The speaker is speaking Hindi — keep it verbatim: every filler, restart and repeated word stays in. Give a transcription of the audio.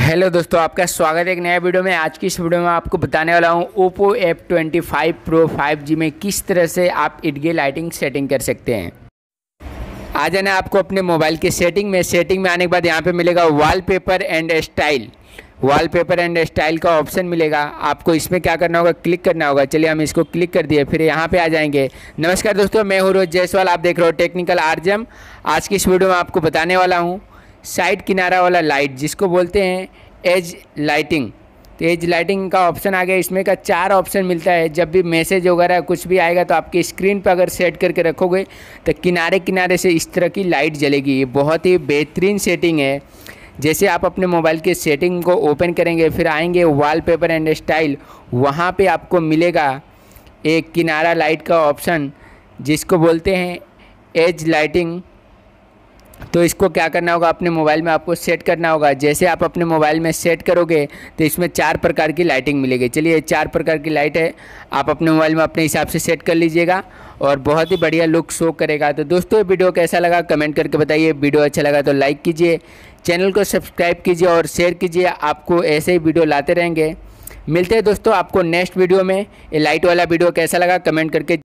हेलो दोस्तों, आपका स्वागत है एक नया वीडियो में। आज की इस वीडियो में आपको बताने वाला हूँ Oppo F twenty five pro five G में किस तरह से आप इडगे लाइटिंग सेटिंग कर सकते हैं। आ जाना आपको अपने मोबाइल के सेटिंग में। सेटिंग में आने के बाद यहाँ पे मिलेगा wallpaper and style. Wallpaper and style का ऑप्शन मिलेगा, आपको इसमें क्या करना होगा, क्लिक करना होगा। चलिए हम इसको क्लिक कर दिए, फिर यहाँ पे आ जाएंगे। नमस्कार दोस्तों, मैं हूँ रोज जायसवाल, आप देख रहे हो टेक्निकल आरजम। आज की इस वीडियो में आपको बताने वाला हूँ साइड किनारा वाला लाइट, जिसको बोलते हैं एज लाइटिंग। तो एज लाइटिंग का ऑप्शन आ गया। इसमें का चार ऑप्शन मिलता है। जब भी मैसेज वगैरह कुछ भी आएगा तो आपकी स्क्रीन पर अगर सेट करके रखोगे तो किनारे किनारे से इस तरह की लाइट जलेगी। ये बहुत ही बेहतरीन सेटिंग है। जैसे आप अपने मोबाइल के सेटिंग को ओपन करेंगे, फिर आएंगे वॉलपेपर एंड स्टाइल, वहाँ पे आपको मिलेगा एक किनारा लाइट का ऑप्शन, जिसको बोलते हैं एज लाइटिंग। तो इसको क्या करना होगा, अपने मोबाइल में आपको सेट करना होगा। जैसे आप अपने मोबाइल में सेट करोगे तो इसमें चार प्रकार की लाइटिंग मिलेगी। चलिए, चार प्रकार की लाइट है, आप अपने मोबाइल में अपने हिसाब से सेट कर लीजिएगा और बहुत ही बढ़िया लुक शो करेगा। तो दोस्तों, ये वीडियो कैसा लगा कमेंट करके बताइए। वीडियो अच्छा लगा तो लाइक कीजिए, चैनल को सब्सक्राइब कीजिए और शेयर कीजिए। आपको ऐसे ही वीडियो लाते रहेंगे। मिलते हैं दोस्तों आपको नेक्स्ट वीडियो में। ये लाइट वाला वीडियो कैसा लगा कमेंट करके